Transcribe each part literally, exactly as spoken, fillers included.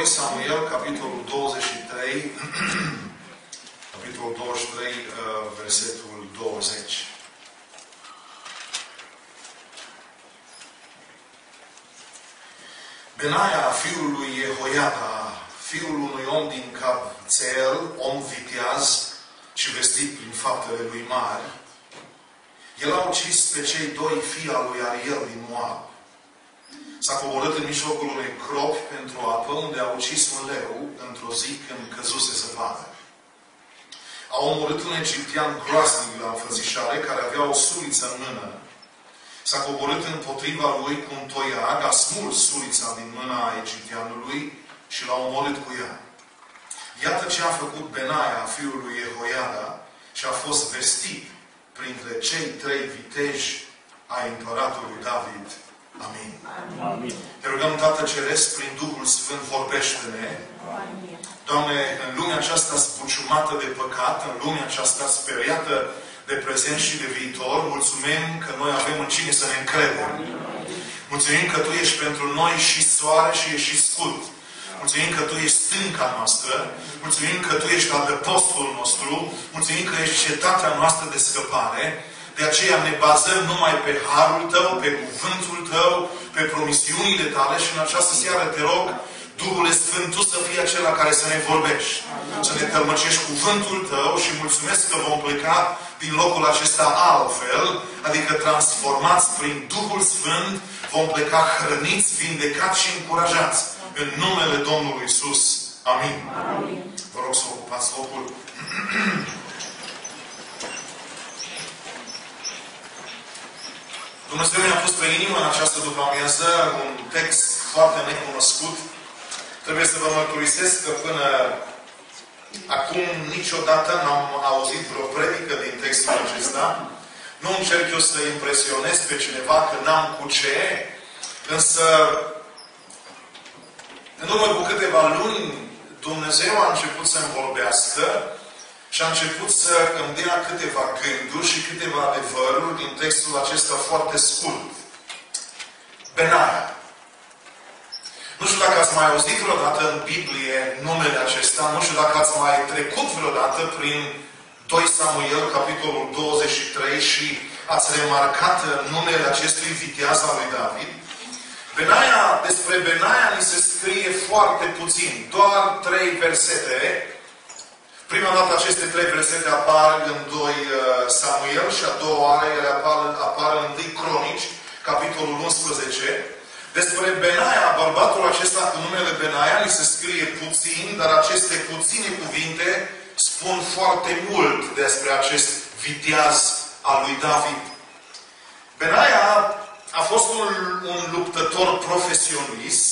Samuel, capitolul douăzeci și trei, capitolul douăzeci și trei, versetul douăzeci. Benaia, fiul lui Jehoiada, fiul unui om din Cabțeel, om viteaz și vestit prin faptele lui mari, el a ucis pe cei doi fii al lui Ariel din Moab. S-a coborât în mijlocul unei gropi pentru apă, unde a ucis un leu într-o zi când căzuse să vadă. A omorât un egiptean groaznic la înfățișare, care avea o suliță în mână. S-a coborât împotriva lui cu un toiag, a smuls sulița din mâna egipteanului și l-a omorât cu ea. Iată ce a făcut Benaia, fiul lui Jehoiada, și a fost vestit printre cei trei viteji ai împăratului David. Amin. Amin. Te rugăm, Tată Ceresc, prin Duhul Sfânt, vorbește-ne. Doamne, în lumea aceasta zbuciumată de păcat, în lumea aceasta speriată de prezent și de viitor, mulțumim că noi avem în cine să ne încredem. Mulțumim că Tu ești pentru noi și soare și ești și scut. Mulțumim că Tu ești stânca noastră. Mulțumim că Tu ești adăpostul nostru. Mulțumim că ești cetatea noastră de scăpare. De aceea ne bazăm numai pe harul Tău, pe cuvântul Tău, pe promisiunile Tale și în această seară te rog, Duhul Sfânt, Tu să fii acela care să ne vorbești. Să ne tălmăcești cuvântul Tău și mulțumesc că vom pleca din locul acesta altfel, adică transformați prin Duhul Sfânt, vom pleca hrăniți, vindecați și încurajați. În numele Domnului Iisus. Amin. Amin. Vă rog să ocupați locul. Dumnezeu mi-a pus pe inimă în această după-amiază un text foarte necunoscut. Trebuie să vă mărturisesc că până acum niciodată n-am auzit vreo predică din textul acesta. Nu încerc eu să impresionez pe cineva că n-am cu ce, însă în urmă cu câteva luni Dumnezeu a început să-mi vorbească și a început să îmi dea câteva gânduri și câteva adevăruri din textul acesta foarte scurt. Benaia. Nu știu dacă ați mai auzit vreodată în Biblie numele acesta, nu știu dacă ați mai trecut vreodată prin doi Samuel, capitolul douăzeci și trei și ați remarcat numele acestui viteaz al lui David. Benaia, despre Benaia ni se scrie foarte puțin, doar trei versete. Prima dată aceste trei versete apar în doi Samuel și a doua oară ele apar, apar în întâi Cronici, capitolul unsprezece. Despre Benaia, bărbatul acesta cu numele Benaia, ni se scrie puțin, dar aceste puține cuvinte spun foarte mult despre acest viteaz al lui David. Benaia a fost un, un luptător profesionist.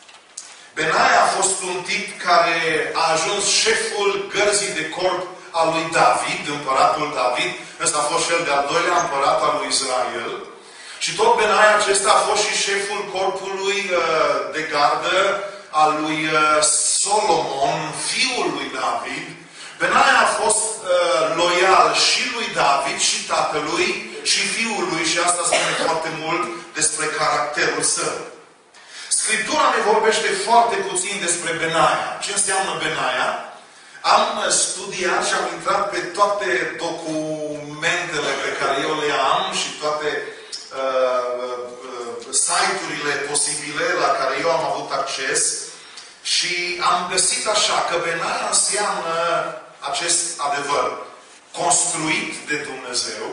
Benaia a fost un tip care a ajuns șeful gărzii de corp al lui David, împăratul David. Ăsta a fost cel de-al doilea împărat al lui Israel. Și tot Benaia acesta a fost și șeful corpului uh, de gardă al lui uh, Solomon, fiul lui David. Benaia a fost uh, loial și lui David, și tatălui, și fiului, și asta spune foarte mult despre caracterul său. Scriptura ne vorbește foarte puțin despre Benaia. Ce înseamnă Benaia? Am studiat și am intrat pe toate documentele pe care eu le am și toate uh, uh, site-urile posibile la care eu am avut acces și am găsit așa că Benaia înseamnă acest adevăr. Construit de Dumnezeu,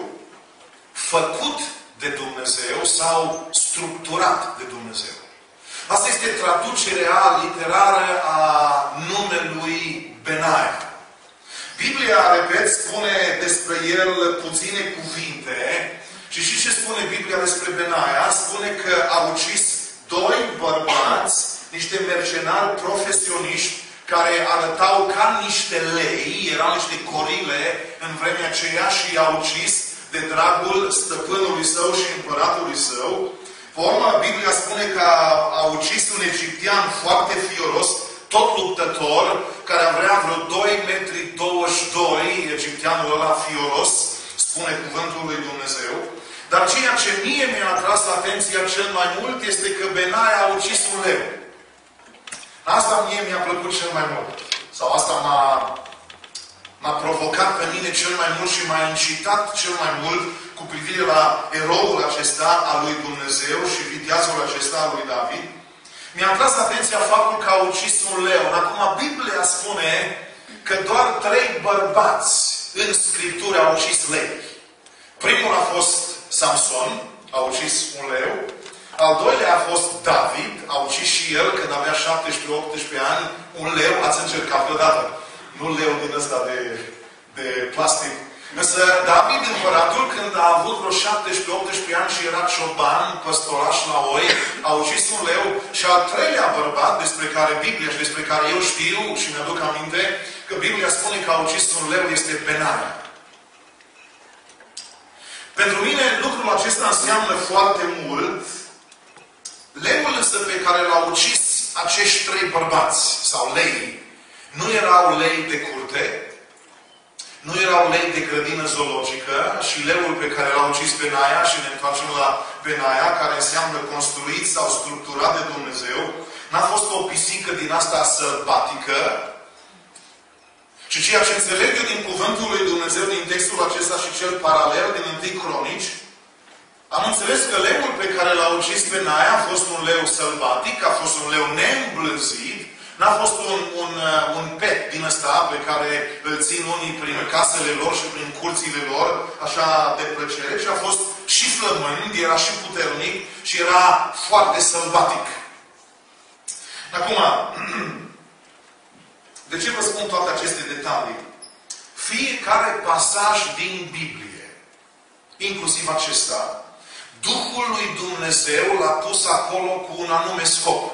făcut de Dumnezeu sau structurat de Dumnezeu. Asta este traducerea literară a numelui Benaia. Biblia, repet, spune despre el puține cuvinte și și ce spune Biblia despre Benaia? Spune că a ucis doi bărbați, niște mercenari profesioniști care arătau ca niște lei, erau niște corile în vremea aceea și i-a ucis de dragul stăpânului său și împăratului său. Pe urmă, Biblia spune că a, a ucis un egiptean foarte fioros, tot luptător, care avea vreo doi metri douăzeci și doi, egipteanul ăla fioros, spune cuvântul lui Dumnezeu. Dar ceea ce mie mi-a atras atenția cel mai mult este că Benaia a ucis un leu. Asta mie mi-a plăcut cel mai mult. Sau asta m-a, m-a provocat pe mine cel mai mult și m-a incitat cel mai mult cu privire la eroul acesta al lui Dumnezeu și viteazul acesta al lui David. Mi-a atras atenția faptul că a ucis un leu. Acum Biblia spune că doar trei bărbați în Scriptură au ucis lei. Primul a fost Samson, a ucis un leu. Al doilea a fost David, a ucis și el când avea șaptesprezece optsprezece ani, un leu. Ați încercat vreodată? Nu leu din ăsta de, de plastic. Însă David, împăratul, când a avut vreo șaptesprezece optsprezece ani și era cioban, păstoraș la oi, a ucis un leu. Și al treilea bărbat, despre care Biblia și despre care eu știu și mi-aduc aminte, că Biblia spune că a ucis un leu, este Benaia. Pentru mine lucrul acesta înseamnă foarte mult. Leul însă pe care l-au ucis acești trei bărbați, sau lei, nu erau lei de curte, nu erau lei de grădină zoologică, și leul pe care l-a ucis Benaia, și ne întoarcem la Benaia, care înseamnă construit sau structurat de Dumnezeu, n-a fost o pisică din asta sălbatică, și ceea ce înțeleg eu din cuvântul lui Dumnezeu, din textul acesta și cel paralel din întâi Cronici, am înțeles că leul pe care l-a ucis Benaia a fost un leu sălbatic, a fost un leu neîmblânzit, n-a fost un, un, un pet din ăsta pe care îl țin unii prin casele lor și prin curțile lor, așa de plăcere, ci a fost și flămând, era și puternic și era foarte sălbatic. Acum, de ce vă spun toate aceste detalii? Fiecare pasaj din Biblie, inclusiv acesta, Duhul lui Dumnezeu l-a pus acolo cu un anume scop.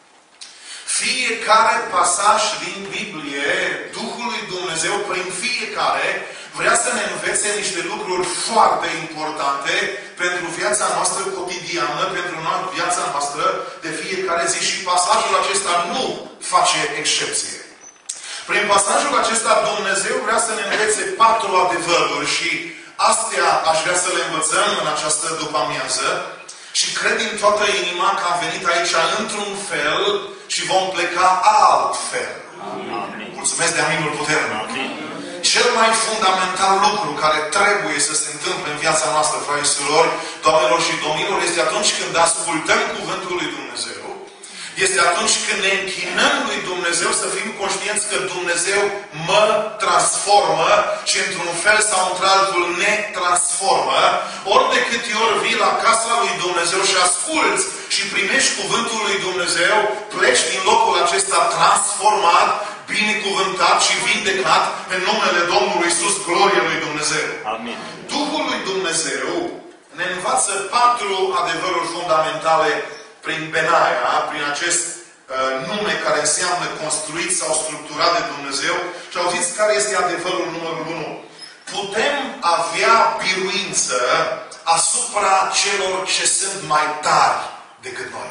Fiecare pasaj din Biblie, Duhul lui Dumnezeu, prin fiecare, vrea să ne învețe niște lucruri foarte importante pentru viața noastră cotidiană, pentru viața noastră de fiecare zi. Și pasajul acesta nu face excepție. Prin pasajul acesta Dumnezeu vrea să ne învețe patru adevăruri și astea aș vrea să le învățăm în această după-amiază și cred din toată inima că am venit aici într-un fel și vom pleca altfel. Amin. Mulțumesc de aminul puternic. Cel mai fundamental lucru care trebuie să se întâmple în viața noastră, frați și surori, doamnelor și domnilor, este atunci când ascultăm cuvântul lui Dumnezeu, este atunci când ne închinăm lui Dumnezeu să fim conștienți că Dumnezeu mă transformă și într-un fel sau într-altul ne transformă. Ori de câte ori vii la casa lui Dumnezeu și asculți și primești cuvântul lui Dumnezeu, pleci din locul acesta transformat, binecuvântat și vindecat în numele Domnului Iisus, glorie lui Dumnezeu. Amin. Duhul lui Dumnezeu ne învață patru adevăruri fundamentale prin Benaia, prin acest uh, nume care înseamnă construit sau structurat de Dumnezeu. Și auziți care este adevărul numărul unu. Putem avea biruință asupra celor ce sunt mai tari decât noi.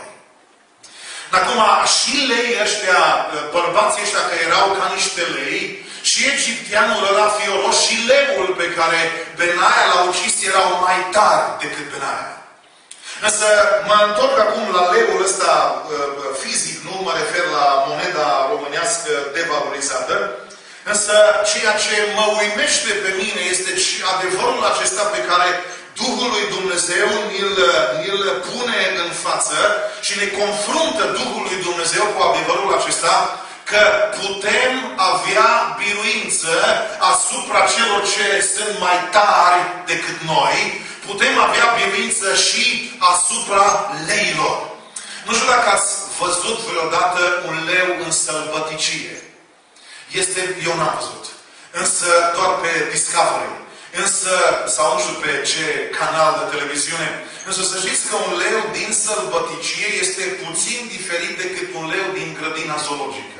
Acum, și lei ăștia, bărbații ăștia că erau ca niște lei, și egipteanul ăla fioros și leul pe care Benaia l-a ucis erau mai tari decât Benaia. Însă mă întorc acum la leul ăsta fizic, nu mă refer la moneda românească devalorizată, însă ceea ce mă uimește pe mine este adevărul acesta pe care Duhul lui Dumnezeu îl, îl pune în față și ne confruntă Duhul lui Dumnezeu cu adevărul acesta că putem avea biruință asupra celor ce sunt mai tari decât noi, putem avea biruință și asupra leilor. Nu știu dacă ați văzut vreodată un leu în sălbăticie. Este, eu n-am văzut. Însă doar pe Discovery. Însă, sau nu știu pe ce canal de televiziune. Însă să știți că un leu din sălbăticie este puțin diferit decât un leu din grădina zoologică.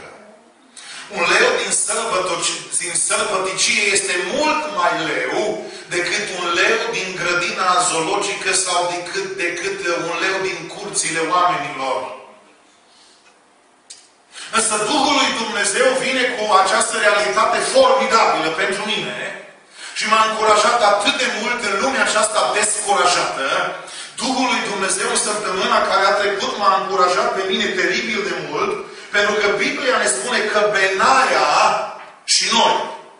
Un leu din, din sălbăticie este mult mai leu decât un leu din grădina zoologică sau decât, decât un leu din curțile oamenilor. Însă Duhul lui Dumnezeu vine cu această realitate formidabilă pentru mine și m-a încurajat atât de mult în lumea aceasta descurajată. Duhul lui Dumnezeu în săptămâna care a trecut m-a încurajat pe mine teribil de mult Pentru că Biblia ne spune că Benaia și noi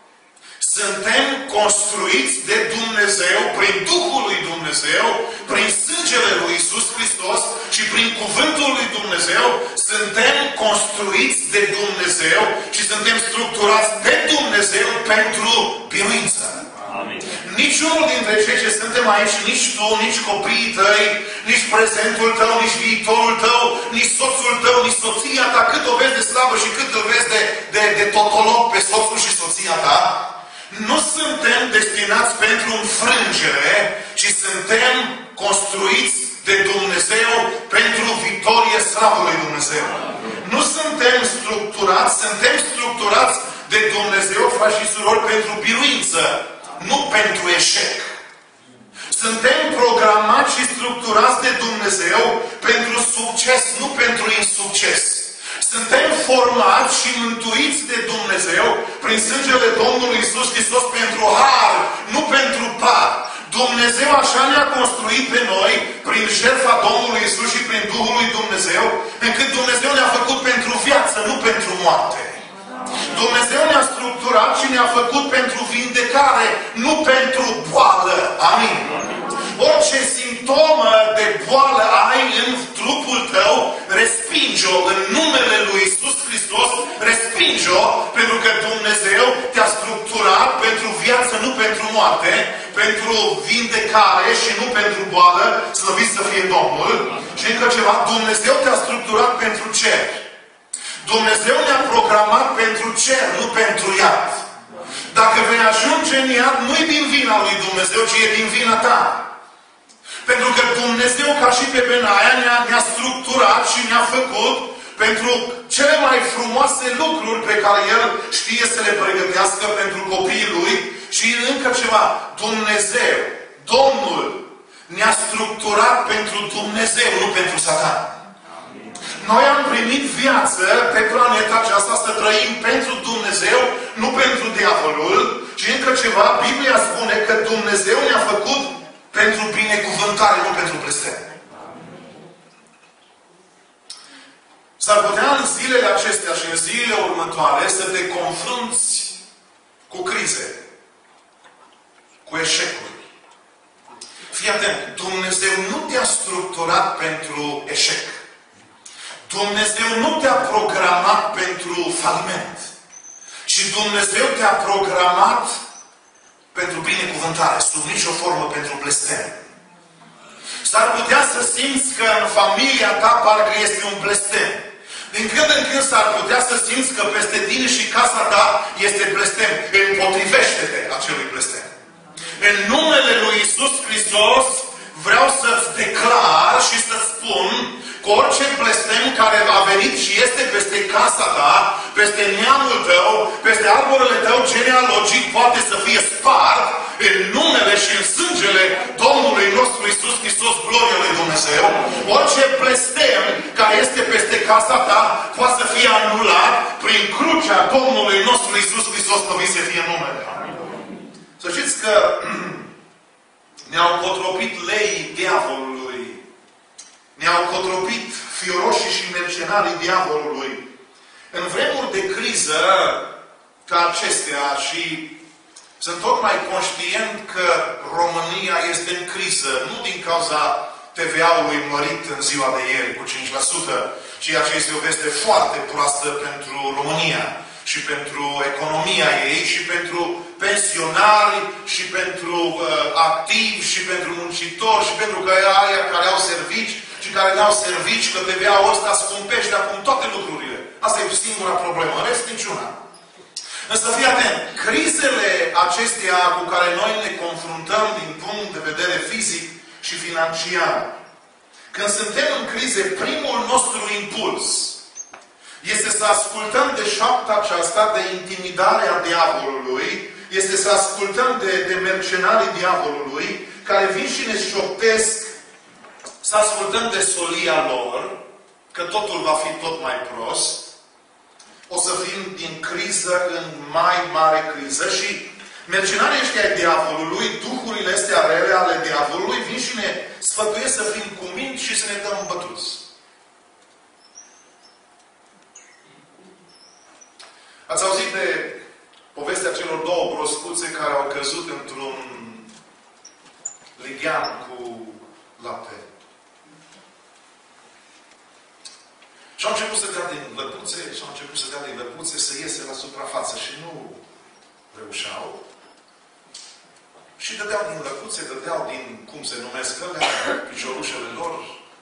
suntem construiți de Dumnezeu, prin Duhul lui Dumnezeu, prin sângele lui Iisus Hristos și prin Cuvântul lui Dumnezeu, suntem construiți de Dumnezeu și suntem structurați de Dumnezeu pentru biruință. Amin. Niciunul dintre cei ce suntem aici, nici tu, nici copiii tăi, nici prezentul tău, nici viitorul tău, nici soțul tău, nici soția ta, cât o vezi de slabă și cât îl vezi de, de, de totolog pe soțul și soția ta, nu suntem destinați pentru înfrângere, ci suntem construiți de Dumnezeu pentru victorie, slavă lui Dumnezeu. Nu suntem structurați, suntem structurați de Dumnezeu, frați și surori, pentru biruință, nu pentru eșec. Suntem programați și structurați de Dumnezeu pentru succes, nu pentru insucces. Suntem formați și mântuiți de Dumnezeu prin sângele Domnului Iisus Hristos pentru har, nu pentru par. Dumnezeu așa ne-a construit pe noi, prin jertfa Domnului Iisus și prin Duhul lui Dumnezeu, încât Dumnezeu ne-a făcut pentru viață, nu pentru moarte. Dumnezeu ne-a structurat și ne-a făcut pentru vindecare, nu pentru boală. Amin. Orice simptomă de boală ai în trupul tău, respinge-o în numele lui Iisus Hristos, respinge-o, pentru că Dumnezeu te-a structurat pentru viață, nu pentru moarte, pentru vindecare și nu pentru boală, slăvit să fie Domnul. Și încă ceva, Dumnezeu te-a structurat pentru cer. Dumnezeu ne-a programat pentru cer, nu pentru iad. Dacă vei ajunge în iad, nu-i din vina lui Dumnezeu, ci e din vina ta. Pentru că Dumnezeu, ca și pe Benaia, ne-a, ne-a structurat și ne-a făcut pentru cele mai frumoase lucruri pe care El știe să le pregătească pentru copiii Lui. Și încă ceva, Dumnezeu, Domnul, ne-a structurat pentru Dumnezeu, nu pentru Satan. Noi am primit viață pe planeta aceasta să trăim pentru Dumnezeu, nu pentru diavolul. Și încă ceva, Biblia spune că Dumnezeu ne-a făcut pentru binecuvântare, nu pentru blestem. S-ar putea în zilele acestea și în zilele următoare să te confrunți cu crize, cu eșecuri. Fii atent, Dumnezeu nu te-a structurat pentru eșec. Dumnezeu nu te-a programat pentru faliment. Și Dumnezeu te-a programat pentru binecuvântare, sub nicio formă pentru blestem. S-ar putea să simți că în familia ta parcă este un blestem. Din când în când s-ar putea să simți că peste tine și casa ta este blestem. Împotrivește-te acelui blestem. În numele lui Iisus Hristos vreau să-ți declar și să-ți spun că orice blestem care a venit și este peste casa ta, peste neamul tău, peste arborele tău genealogic, poate să fie spart în numele și în sângele Domnului nostru Iisus Hristos, gloria lui Dumnezeu. Orice blestem care este peste casa ta, poate să fie anulat prin crucea Domnului nostru Iisus Hristos, slăvit să fie numele. Să știți că ne-au cotropit leii diavolului. Ne-au cotropit fioroșii și mercenarii diavolului. În vremuri de criză ca acestea și sunt tot mai conștient că România este în criză, nu din cauza T V A-ului mărit în ziua de ieri cu cinci la sută, ceea ce este o veste foarte proastă pentru România și pentru economia ei și pentru pensionari și pentru uh, activi și pentru muncitori și pentru că aia care au servici și care n-au servici, că T V A-ul ăsta scumpește acum toate lucrurile. Asta e singura problemă. În rest, niciuna. Însă fii atent. Crizele acestea cu care noi ne confruntăm din punct de vedere fizic și financiar. Când suntem în crize, primul nostru impuls este să ascultăm de șapta aceasta de intimidare a diavolului, este să ascultăm de, de mercenarii diavolului, care vin și ne șoptesc, să ascultăm de solia lor, că totul va fi tot mai prost, o să fim din criză în mai mare criză și mercenarii ăștia ai diavolului, duhurile astea rele ale diavolului, vin și ne sfătuiesc să fim cuminți și să ne dăm bătuți. Ați auzit de povestea celor două broscuțe care au căzut într-un lighean cu lapte. Și au început să dea din lăpuțe, și au început să dea din lăpuțe, să iese la suprafață și nu reușeau. Și dădeau din lăpuțe, dădeau din, cum se numesc ălea, piciorușele lor.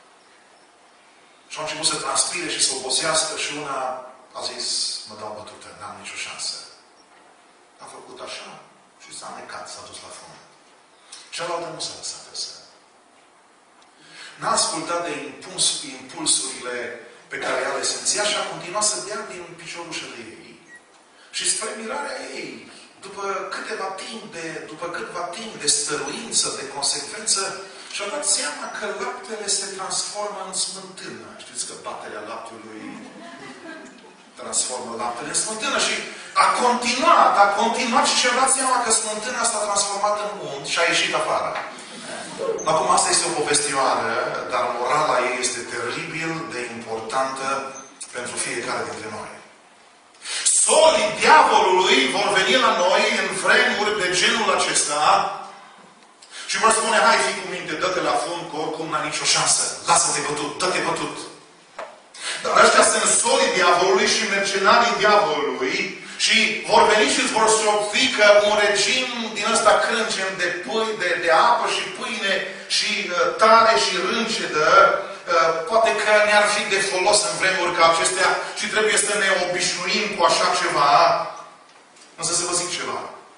Și au început să transpire și să obosească și una a zis, mă dau bătută, n-am nicio șansă. A făcut așa și s-a necat, s-a dus la fund. Cealaltă nu s-a lăsat să. N-a ascultat de impuls, impulsurile pe care ea le simțea și a continuat să dea din piciorușele ei. Și spre mirarea ei, după câteva timp de, după câteva timp de stăruință, de consecvență, și-a dat seama că laptele se transformă în smântână. Știți că baterea laptelui transformă laptele în smântână. Și a continuat, a continuat și și-a dat seama că smântâna s-a transformat în unt și a ieșit afară. Acum asta este o povestioară, dar morala ei este teribil de importantă pentru fiecare dintre noi. Solii diavolului vor veni la noi în vremuri de genul acesta și vor spune, hai, fii cu minte, dă-te la fund, că oricum n-ai nicio șansă. Lasă-te bătut, dă-te bătut. Dar ăștia sunt solii diavolului și mercenarii diavolului și vor veni și îți vor sofri că un regim din ăsta crâncen de, pâine, de, de apă și pâine și uh, tare și râncedă, uh, poate că ne-ar fi de folos în vremuri ca acestea și trebuie să ne obișnuim cu așa ceva. Însă să vă zic ceva.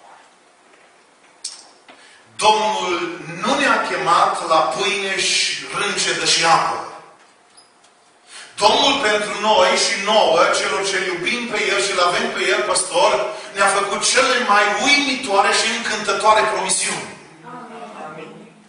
Domnul nu ne-a chemat la pâine și râncedă și apă. Domnul pentru noi și nouă, celor ce iubim pe El și îl avem pe El păstor, ne-a făcut cele mai uimitoare și încântătoare promisiuni. Amin.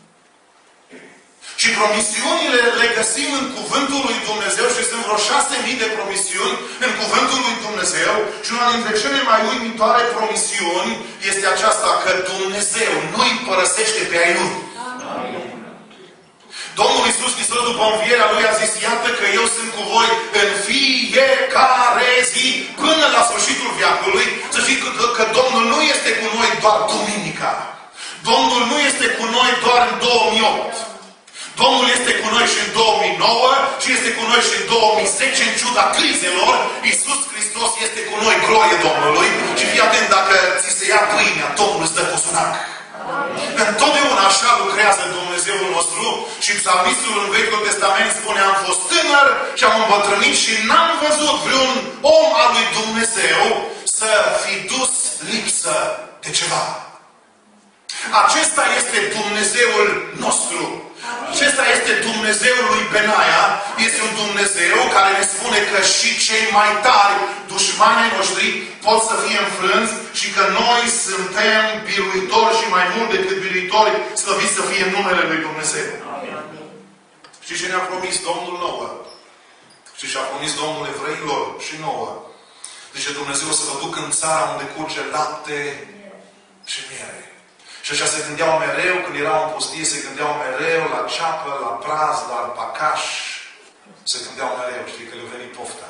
Și promisiunile le găsim în Cuvântul lui Dumnezeu și sunt vreo șase mii de promisiuni în Cuvântul lui Dumnezeu și una dintre cele mai uimitoare promisiuni este aceasta, că Dumnezeu nu-i părăsește pe ai Lui. Amin. Domnul Iisus Hristos, după învierea Lui, a zis, iată că eu sunt cu voi în fiecare zi, până la sfârșitul veacului. Să știți că, că, că Domnul nu este cu noi doar duminica. Domnul nu este cu noi doar în două mii opt. Domnul este cu noi și în două mii nouă și este cu noi și în două mii zece, în ciuda crizelor. Iisus Hristos este cu noi, glorie Domnului. Și fii atent, dacă ți se ia pâinea, Domnul îți dă cosunac. Întotdeauna așa lucrează Dumnezeul nostru și psalmistul în Vechiul Testament spune, am fost tânăr și am îmbătrânit și n-am văzut vreun om al lui Dumnezeu să fi dus lipsă de ceva. Acesta este Dumnezeul nostru. Acesta este Dumnezeul lui Benaia. Este un Dumnezeu care ne spune că și cei mai tari dușmanii noștri pot să fie înfrânți și că noi suntem biruitori și mai mult decât biruitori, slăviți să fie numele lui Dumnezeu. Amin. Știți ce ne-a promis Domnul nouă? Știți ce a promis Domnul evreilor și nouă? Zice Dumnezeu să vă duc în țara unde curge lapte și miere. Și așa se gândeau mereu, când erau în pustie, se gândeau mereu la ceapă, la praz, la alpacaș. Se gândeau mereu, știi, că le-a venit pofta.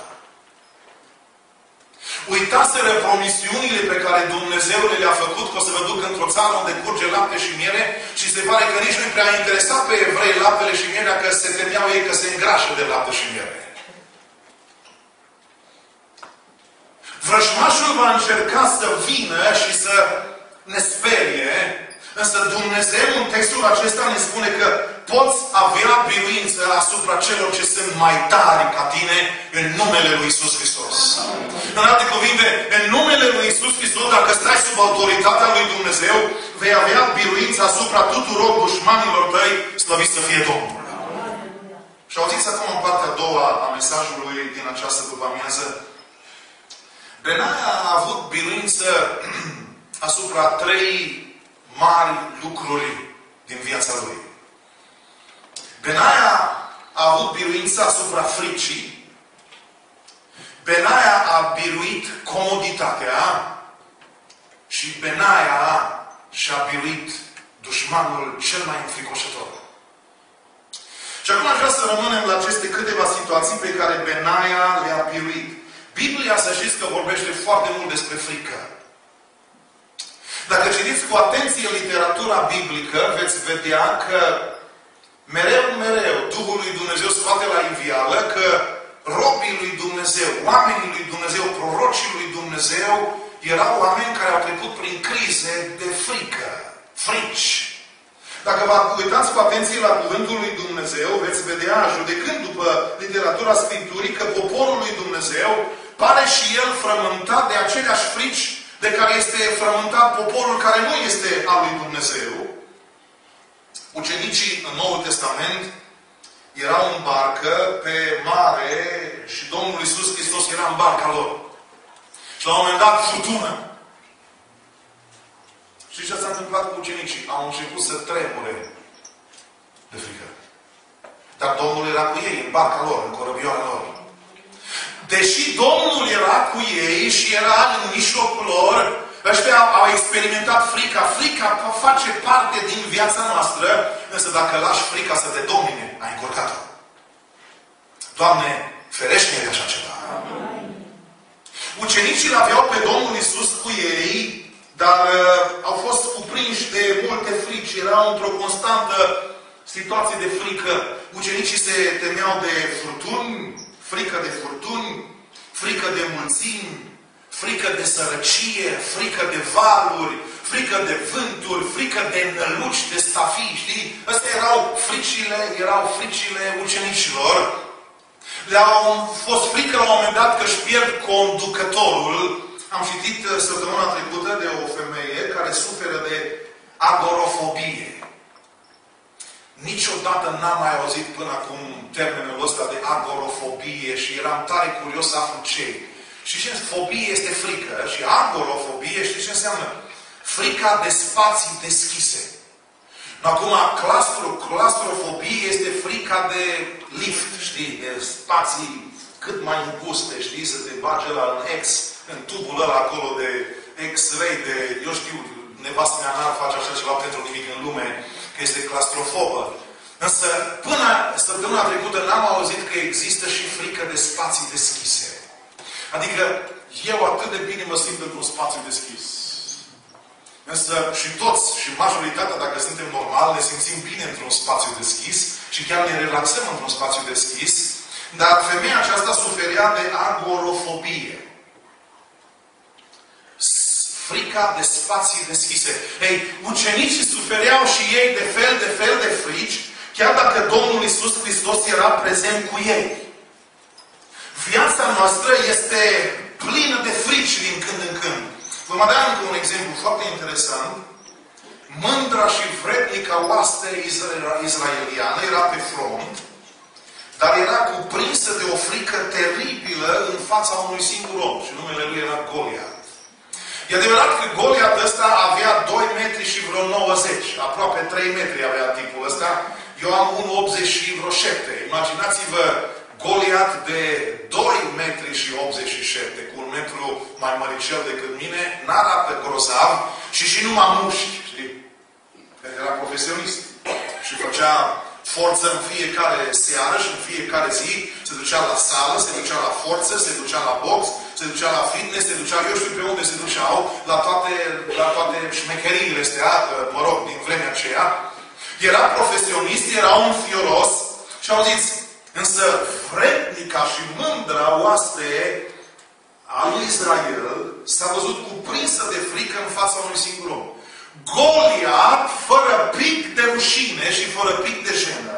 Uitaseră promisiunile pe care Dumnezeu le-a făcut că o să vă duc într-o țară unde curge lapte și miere și se pare că nici nu-i prea interesa pe evrei laptele și mierea, că se temeau ei că se îngrașă de lapte și miere. Vrăjmașul va încerca să vină și să ne sperie, însă Dumnezeu în textul acesta ne spune că poți avea biruință asupra celor ce sunt mai tari ca tine în numele lui Iisus Hristos. În alte cuvinte, în numele lui Iisus Hristos, dacă stai sub autoritatea lui Dumnezeu, vei avea biruință asupra tuturor dușmanilor tăi, slăvit să fie Domnul. Și auziți acum în partea a doua a mesajului din această după-amiază. Benaia a avut biruință asupra trei mari lucruri din viața lui. Benaia a avut biruință asupra fricii. Benaia a biruit comoditatea și Benaia și-a biruit dușmanul cel mai înfricoșător. Și acum aș vrea să rămânem la aceste câteva situații pe care Benaia le-a biruit. Biblia, să știți că vorbește foarte mult despre frică. Dacă citiți cu atenție literatura biblică, veți vedea că mereu, mereu, Duhul lui Dumnezeu scoate la iveală că robii lui Dumnezeu, oamenii lui Dumnezeu, prorocii lui Dumnezeu, erau oameni care au trecut prin crize de frică, frici. Dacă vă uitați cu atenție la cuvântul lui Dumnezeu, veți vedea, judecând după literatura Scripturii, că poporul lui Dumnezeu pare și el frământat de aceleași frici de care este frământat poporul care nu este al lui Dumnezeu. Ucenicii în Noul Testament erau în barcă pe mare și Domnul Iisus Hristos era în barca lor. Și la un moment dat furtună. Știți ce s-a întâmplat cu ucenicii? Au început să tremure de frică. Dar Domnul era cu ei, în barca lor, în corăbioara lor. Deși Domnul era cu ei și era în mijlocul lor, ăștia au experimentat frica. Frica face parte din viața noastră, însă dacă lași frica să te domine, ai încurcat-o. Doamne, ferește-ne de așa ceva. Ucenicii l-aveau pe Domnul Iisus cu ei, dar uh, au fost cuprinși de multe frici. Erau într-o constantă situație de frică. Ucenicii se temeau de furtuni, frică de furtuni, frică de mulțimi, frică de sărăcie, frică de valuri, frică de vânturi, frică de năluci, de stafii, știi? Astea erau fricile, erau fricile ucenicilor. Le-au fost frică la un moment dat că își pierd conducătorul. Am citit săptămâna trecută de o femeie care suferă de agorafobie. Niciodată n-am mai auzit până acum termenul ăsta de agorafobie și eram tare curios să aflu ce. Și ce fobie este frică și agorafobie, știi ce înseamnă? Frica de spații deschise. Acum, clastro, clastrofobie este frica de lift, știi? De spații cât mai înguste, știi? Să te bagi la în X, în tubul ăla acolo de X-ray, de, eu știu, nevastă mea n-ar face așa ceva pentru nimic în lume, că este clastrofobă. Însă, până săptămâna trecută n-am auzit că există și frică de spații deschise. Adică, eu atât de bine mă simt într-un spațiu deschis. Însă și toți, și majoritatea, dacă suntem normal, ne simțim bine într-un spațiu deschis și chiar ne relaxăm într-un spațiu deschis, dar femeia aceasta suferea de agorafobie. Frica de spații deschise. Ei, ucenicii sufereau și ei de fel, de fel de frici, chiar dacă Domnul Iisus Hristos era prezent cu ei. Viața noastră este plină de frici din când în când. Vă mai dau încă un exemplu foarte interesant. Mândra și vrednica oaste izraeliană era pe front, dar era cuprinsă de o frică teribilă în fața unui singur om. Și numele lui era Goliat. E adevărat că Goliat ăsta avea doi metri și vreo nouăzeci. Aproape trei metri avea tipul ăsta. Eu am unu optzeci și vreo șapte. Imaginați-vă Goliat de doi metri și optzeci și șapte, cu un metru mai măricel decât mine, n-arată grozav și și numai mușchi, știi? Pentru că era profesionist. Și făcea forță în fiecare seară și în fiecare zi. Se ducea la sală, se ducea la forță, se ducea la box, se ducea la fitness, se ducea, eu știu pe unde se duceau, la toate, la toate șmecheriile astea, mă rog, din vremea aceea. Era profesionist, era un fioros și auziți, însă vrednica și mândra oaste a lui Israel s-a văzut cuprinsă de frică în fața unui singur om. Goliat, fără pic de rușine și fără pic de jenă,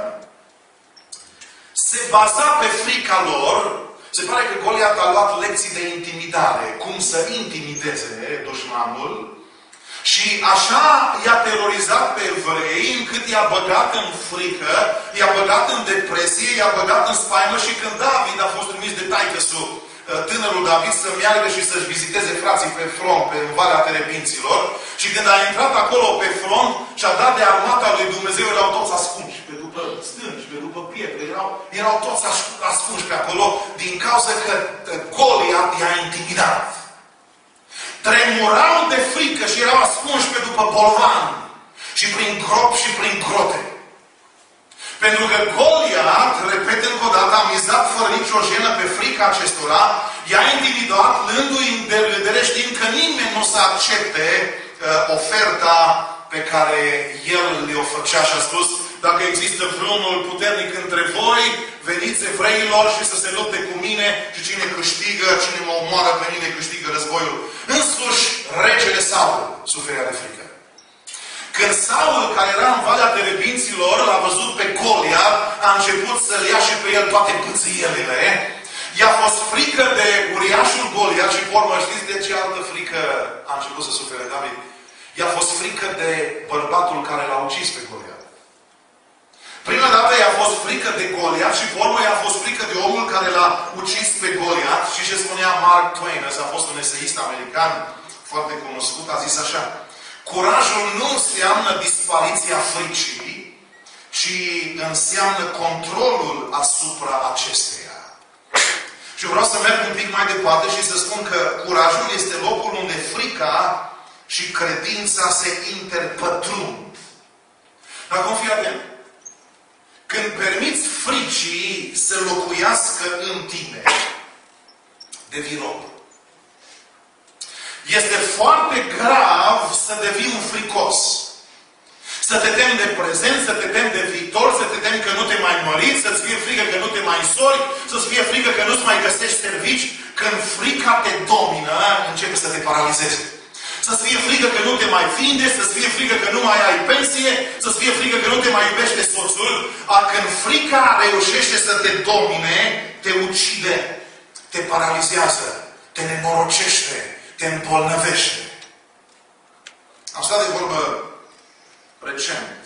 se baza pe frica lor. Se pare că Goliat a luat lecții de intimidare, cum să intimideze dușmanul, și așa i-a terorizat pe evrei, încât i-a băgat în frică, i-a băgat în depresie, i-a băgat în spaimă și când David a fost trimis de taică-su, tânărul David, să meargă și să-și viziteze frații pe front, pe Valea Terebinților, și când a intrat acolo pe front și a dat de armata lui Dumnezeu, erau toți ascunși, pe după stânci, pe după pietre, erau, erau toți ascunși pe acolo, din cauza că Goliat i-a intimidat. Tremurau de frică și erau ascunși pe după bolvan și prin grop și prin grote. Pentru că Goliat, repet încă o dată, a mizat fără nicio jenă pe frica acestora, i-a intimidat, luându-i în vedere știind că nimeni nu o să accepte uh, oferta pe care el le-o făcea și a spus: dacă există vreunul puternic între voi, veniți evreilor și să se lupte cu mine și cine câștigă, cine mă omoară pe mine, câștigă războiul. Însuși, regele Saul suferea de frică. Când Saul, care era în Valea Terebinților, l-a văzut pe Goliat, a început să-l ia și pe el toate bâțâielile. I-a fost frică de uriașul Goliat și, pormă, știți de ce altă frică a început să sufere David? I-a fost frică de bărbatul care l-a ucis pe Goliat. Prima dată i-a fost frică de Goliat și, pormă, i-a fost frică de omul care l-a ucis pe Goliat. Și ce spunea Mark Twain, ăsta a fost un eseist american foarte cunoscut, a zis așa: curajul nu înseamnă dispariția fricii, ci înseamnă controlul asupra acesteia. Și vreau să merg un pic mai departe și să spun că curajul este locul unde frica și credința se interpătrund. Acum fii atent. Când permiți fricii să locuiască în tine, devii rob. Este foarte grav să devii un fricos. Să te temi de prezent, să te temi de viitor, să te temi că nu te mai măriți, să-ți fie frică că nu te mai sori, să-ți fie frică că nu-ți mai găsești servici. Când frica te domină, începe să te paralizeze. Să-ți fie frică că nu te mai vinde, să-ți fie frică că nu mai ai pensie, să-ți fie frică că nu te mai iubește soțul. A, când frica reușește să te domine, te ucide, te paralizează, te nemorocește, te îmbolnăvește. Am stat de vorbă recent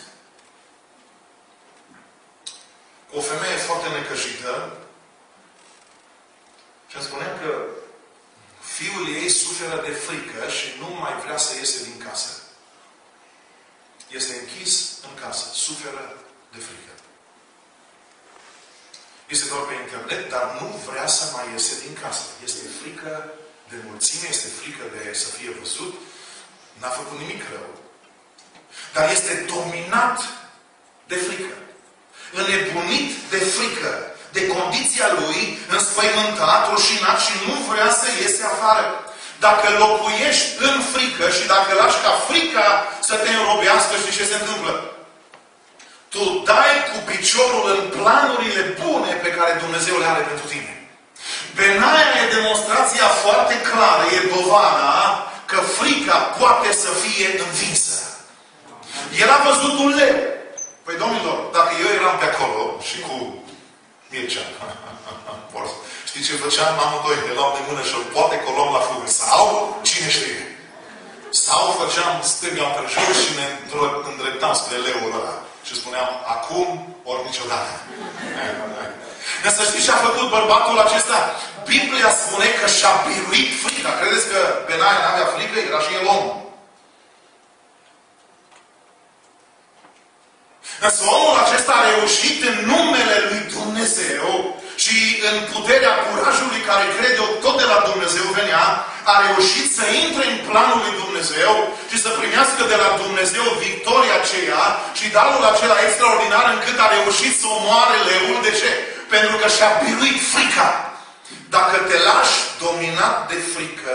cu o femeie foarte necăjită și îmi spunea că fiul ei suferă de frică și nu mai vrea să iese din casă. Este închis în casă. Suferă de frică. Este doar pe internet, dar nu vrea să mai iese din casă. Este frică de mulțime, este frică de să fie văzut. N-a făcut nimic rău. Dar este dominat de frică. Înnebunit de frică. De condiția lui, înspăimântat, rușinat și nu vrea să iese afară. Dacă locuiești în frică și dacă lași ca frica să te înrobească, știi ce se întâmplă? Tu dai cu piciorul în planurile bune pe care Dumnezeu le are pentru tine. Benaia e demonstrația foarte clară, e dovada că frica poate să fie învinsă. El a văzut un leu. Păi, domnilor, dacă eu eram pe acolo și cu Mircea, știi ce făceam? Amândoi ne luam de mână și poate că o luam la fugă. Sau, cine știe? Sau făceam stânga împrejur și ne îndreptam spre leul ăla. Și spuneam, acum, ori niciodată. Însă știi ce a făcut bărbatul acesta? Biblia spune că și-a biruit frica. Credeți că Benaia n-avea frică? Era și el om. Însă omul acesta a reușit în numele lui Dumnezeu și în puterea curajului care crede tot de la Dumnezeu venea, a reușit să intre în planul lui Dumnezeu și să primească de la Dumnezeu victoria aceea și darul acela extraordinar încât a reușit să omoare leul. De ce? Pentru că și-a biruit frica. Dacă te lași dominat de frică,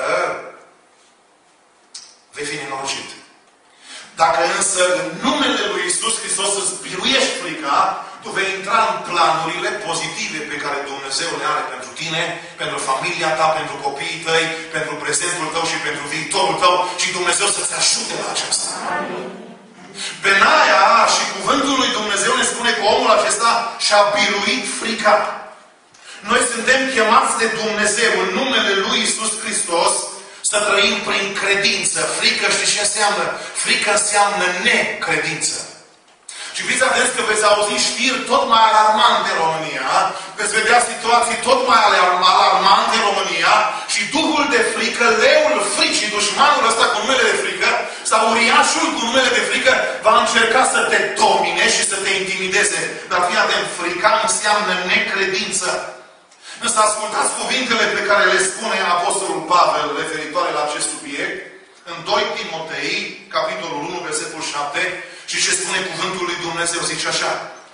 vei fi nenorocit. Dacă însă în numele lui Iisus Hristos îți biruiești frica, tu vei intra în planurile pozitive pe care Dumnezeu le are pentru tine, pentru familia ta, pentru copiii tăi, pentru prezentul tău și pentru viitorul tău și Dumnezeu să-ți ajute la aceasta. Benaia și cuvântul lui Dumnezeu ne spune că omul acesta și-a biruit frica. Noi suntem chemați de Dumnezeu în numele lui Iisus Hristos să trăim prin credință. Frică, știi ce înseamnă? Frică înseamnă necredință. Și fiți atenți că veți auzi știri tot mai alarmante în România, veți vedea situații tot mai alarmante în România și duhul de frică, leul fricii, dușmanul ăsta cu numele de frică, sau uriașul cu numele de frică, va încerca să te domine și să te intimideze. Dar fii atent, frica înseamnă necredință. Însă ascultați cuvintele pe care le spune Apostolul Pavel referitoare la acest subiect în doi Timotei, capitolul unu, versetul șapte, și ce spune cuvântul lui Dumnezeu, zice așa: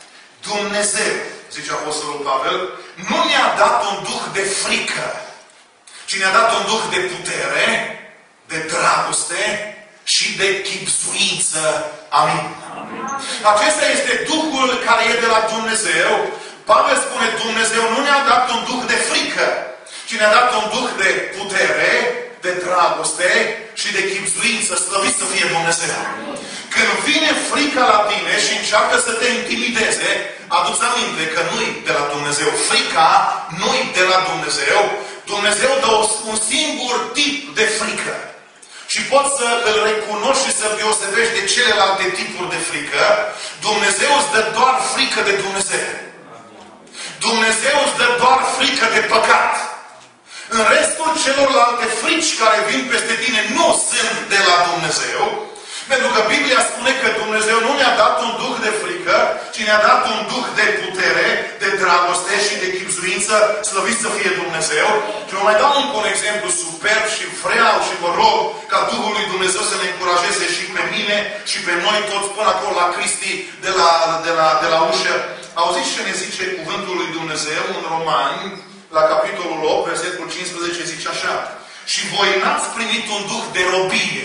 Dumnezeu, zice Apostolul Pavel, nu ne-a dat un duh de frică, ci ne-a dat un duh de putere, de dragoste și de chibzuință. Amin. Amin. Acesta este Duhul care e de la Dumnezeu. Pavel spune, Dumnezeu nu ne-a dat un duh de frică, ci ne-a dat un duh de putere, de dragoste și de chibzuință. Slăvit să fie Dumnezeu. Când vine frica la tine și încearcă să te intimideze, adu-ți aminte că nu-i de la Dumnezeu. Frica nu-i de la Dumnezeu. Dumnezeu dă un singur tip de frică. Și poți să îl recunoști și să deosebești de celelalte tipuri de frică. Dumnezeu îți dă doar frică de Dumnezeu. Dumnezeu îți dă doar frică de păcat. În restul celorlalte frici care vin peste tine nu sunt de la Dumnezeu. Pentru că Biblia spune că Dumnezeu nu ne-a dat un duh de frică, ci ne-a dat un duh de putere, de dragoste și de chibzuință. Slăvit să fie Dumnezeu. Și vă mai dau încă un exemplu superb și vreau și vă rog ca Duhul lui Dumnezeu să ne încurajeze și pe mine și pe noi toți până acolo la Cristi de la, de la, de la ușă. Auziți ce ne zice cuvântul lui Dumnezeu în Romani, la capitolul opt, versetul cincisprezece, zice așa: și voi n-ați primit un duh de robie,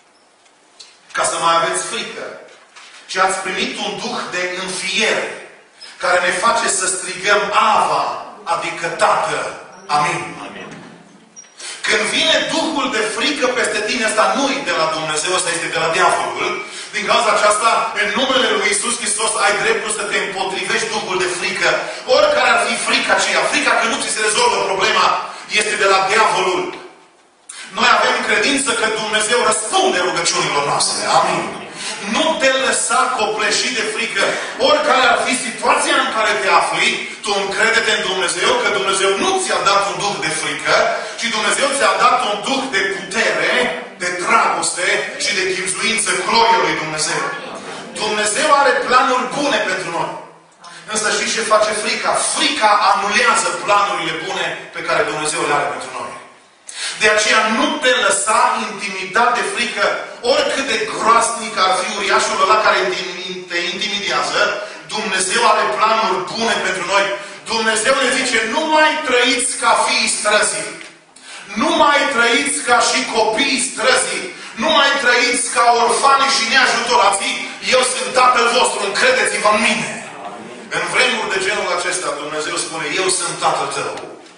ca să mai aveți frică, ci ați primit un duh de înfiere, care ne face să strigăm Ava, adică Tată. Amin. Amin. Când vine Duhul de frică peste tine, asta nu-i de la Dumnezeu, asta este de la diavolul. Din cauza aceasta, în numele lui Iisus Hristos, ai dreptul să te împotrivești Duhul de frică. Oricare ar fi frica aceea, frica că nu ți se rezolvă problema, este de la diavolul. Noi avem credință că Dumnezeu răspunde rugăciunilor noastre. Amin. Nu te lăsa copleșit de frică. Oricare ar fi situația în care te afli, tu încrede-te în Dumnezeu că Dumnezeu nu ți-a dat un duh de frică, ci Dumnezeu ți-a dat un duh de putere, de dragoste și de chibzuință. Glorie lui Dumnezeu. Dumnezeu are planuri bune pentru noi. Însă știi ce face frica? Frica anulează planurile bune pe care Dumnezeu le are pentru noi. De aceea nu te lăsa intimidat de frică, oricât de groaznic ar fi uriașul ăla care te intimidează. Dumnezeu are planuri bune pentru noi. Dumnezeu ne zice, nu mai trăiți ca fiii străzii. Nu mai trăiți ca și copiii străzii. Nu mai trăiți ca orfanii și neajutorații. Eu sunt Tatăl vostru, încredeți-vă în mine. În vremuri de genul acesta, Dumnezeu spune, eu sunt Tatăl tău.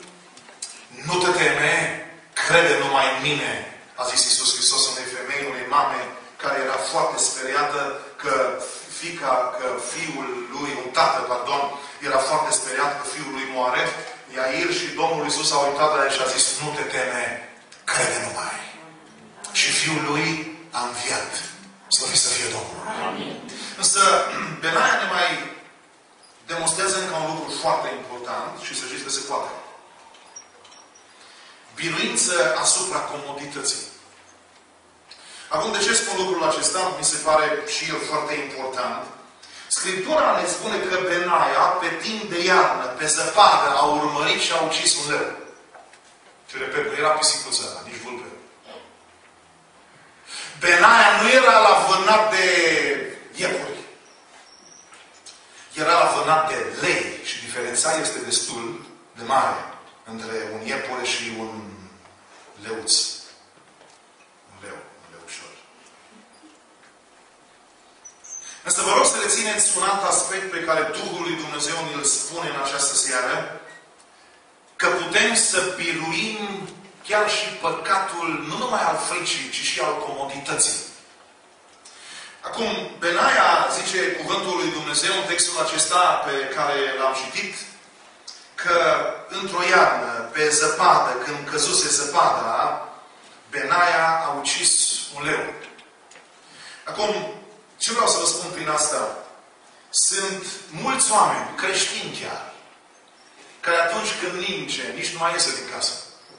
Nu te teme, crede numai în mine, a zis Iisus Hristos unei femei, unei mame, care era foarte speriată că fica, că fiul lui, un tată, pardon, era foarte speriat că fiul lui moare. Iair și Domnul Iisus a uitat la el și a zis, nu te teme, crede numai. Și fiul lui a înviat. Slăvit să fie Domnul. Amin. Însă, Benaia ne mai demonstrează încă un lucru foarte important și să știți că se poate. Biruință asupra comodității. Acum, de ce spun lucrul acesta? Mi se pare și el foarte important. Scriptura ne spune că Benaia, pe timp de iarnă, pe zăpadă, a urmărit și a ucis un leu. Și repet, nu era pisicuța, nici vulpe. Benaia nu era la vânat de iepuri. Era la vânat de lei. Și diferența este destul de mare între un iepure și un leuț. Un leu, un leușor. Însă vă rog să rețineți un alt aspect pe care Duhul lui Dumnezeu ne-l spune în această seară, că putem să biruim chiar și păcatul, nu numai al fricii, ci și al comodității. Acum, Benaia zice cuvântul lui Dumnezeu în textul acesta pe care l-am citit, că într-o iarnă, pe zăpadă, când căzuse zăpada, Benaia a ucis un leu. Acum, ce vreau să vă spun prin asta? Sunt mulți oameni, creștini chiar, care atunci când ninge, nici nu mai iese din casă.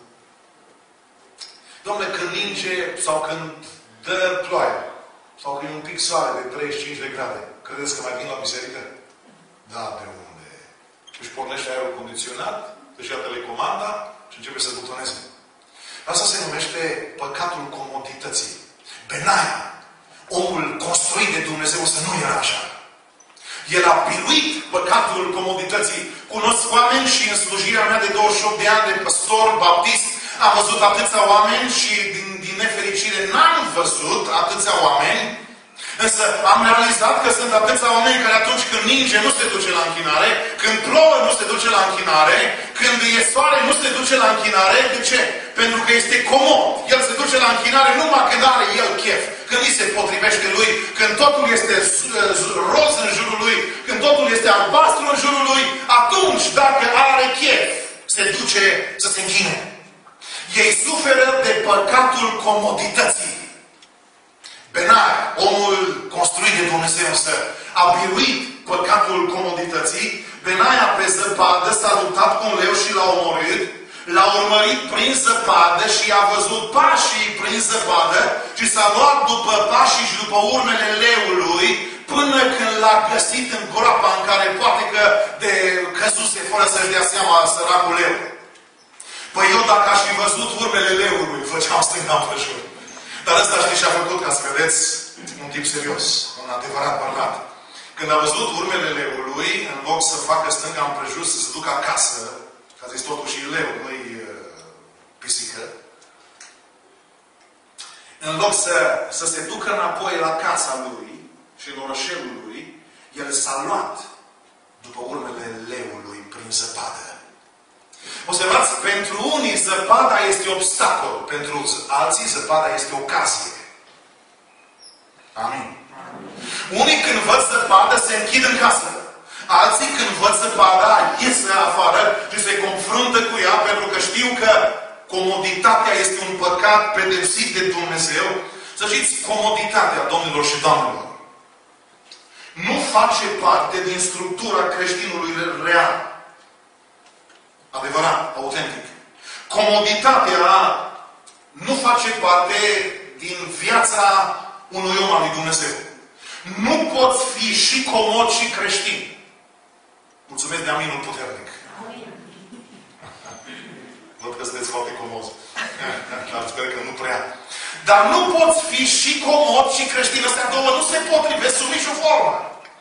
Dom'le, când ninge sau când dă ploaie, sau când e un pic soare de treizeci și cinci de grade, credeți că mai vin la biserică? Da, de unde? Își pornește aerul condiționat, își ia telecomanda și începe să butoneze. Asta se numește păcatul comodității. Benaia, omul construit de Dumnezeu, să nu era așa. El a biruit păcatul comodității. Cunosc oameni și în slujirea mea de douăzeci și opt de ani de păstor baptist am văzut atâția oameni și din, din nefericire n-am văzut atâția oameni. Însă am realizat că sunt atâția oameni care atunci când ninge nu se duce la închinare, când plouă nu se duce la închinare, când e soare nu se duce la închinare. De ce? Pentru că este comod. El se duce la închinare numai când are el chef, când îi se potrivește lui, când totul este roz în jurul lui, când totul este albastru în jurul lui, atunci, dacă are chef, se duce să se închine. Ei suferă de păcatul comodității. Benaia, omul construit de Dumnezeu, însă a biruit păcatul comodității. Benaia pe zăpadă s-a luptat cu un leu și l-a omorât. L-a urmărit prin zăpadă și a văzut pașii prin zăpadă și s-a luat după pașii și după urmele leului până când l-a găsit în groapa în care poate că de căzuse fără să-și dea seama săracul leu. Păi eu dacă aș fi văzut urmele leului, făceam stânga împrejur. Dar ăsta știți ce a făcut, ca să vedeți un tip serios, un adevărat bărbat. Când a văzut urmele leului, în loc să facă stânga împrejur, să se ducă acasă, că a zis totuși leu, nu-i uh, pisică, în loc să, să se ducă înapoi la casa lui și în orășelul lui, el s-a luat după urmele leului prin zăpadă. Observați, pentru unii zăpada este obstacol, pentru alții zăpada este ocazie. Amin. Unii când văd zăpadă se închid în casă. Alții când văd zăpada ies afară și se confruntă cu ea pentru că știu că comoditatea este un păcat pedepsit de Dumnezeu. Să știți, comoditatea, domnilor și doamnelor, nu face parte din structura creștinului real. Adevărat, autentic. Comoditatea nu face parte din viața unui om al lui Dumnezeu. Nu poți fi și comod și creștin. Mulțumesc de aminul puternic. Văd că sunteți foarte comozi. Dar sper că nu prea. Dar nu poți fi și comod și creștin. Astea două nu se potrivesc sub nicio formă.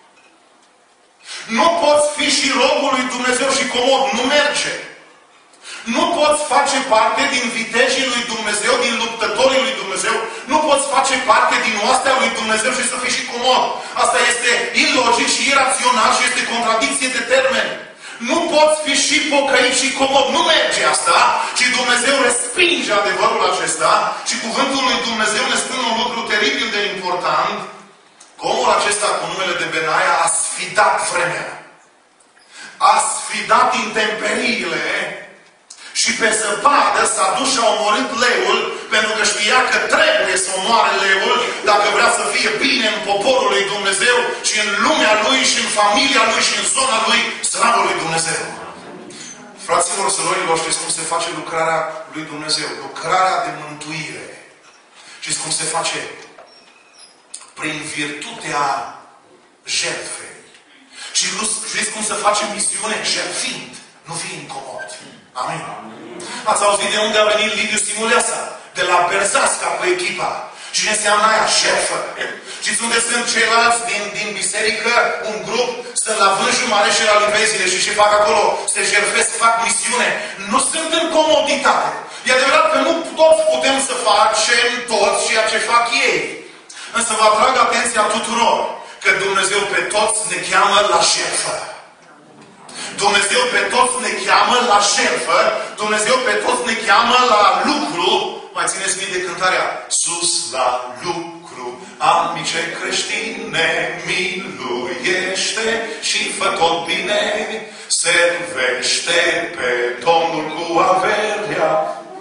Nu poți fi și robul lui Dumnezeu și comod. Nu merge. Nu poți face parte din vitejii lui Dumnezeu, din luptătorii lui Dumnezeu. Nu poți face parte din oastea lui Dumnezeu și să fii și comod. Asta este ilogic și irațional și este contradicție de termeni. Nu poți fi și pocăit și comod. Nu merge asta. Și Dumnezeu respinge adevărul acesta. Și cuvântul lui Dumnezeu ne spune un lucru teribil de important. Că omul acesta cu numele de Benaia a sfidat vremea. A sfidat intemperiile. Și pe zăpadă s-a dus și a omorât leul, pentru că știa că trebuie să omoare leul dacă vrea să fie bine în poporul lui Dumnezeu și în lumea lui și în familia lui și în zona lui, slavă lui Dumnezeu. Fraților, surorilor, știți cum se face lucrarea lui Dumnezeu? Lucrarea de mântuire. Știți cum se face? Prin virtutea jertfei. Și știți cum se face misiune? Jertfind, nu fiind comod. Amin. Ați auzit de unde a venit Liviu Simuleasa? De la Berzasca cu echipa. Și ce înseamnă aia? Șerfă. Știți unde sunt ceilalți din, din biserică? Un grup, sunt la Vânjul Mare și la Livezile. Și ce fac acolo? Se jertfesc, fac misiune. Nu sunt în comoditate. E adevărat că nu toți putem să facem toți ceea ce fac ei. Însă vă atrag atenția tuturor că Dumnezeu pe toți ne cheamă la șerfă. Dumnezeu pe toți ne cheamă la șerfă. Dumnezeu pe toți ne cheamă la lucru. Mai țineți minte de cântarea? Sus la lucru, amice creștine, miluiește și fă tot bine. Servește pe Domnul cu averea.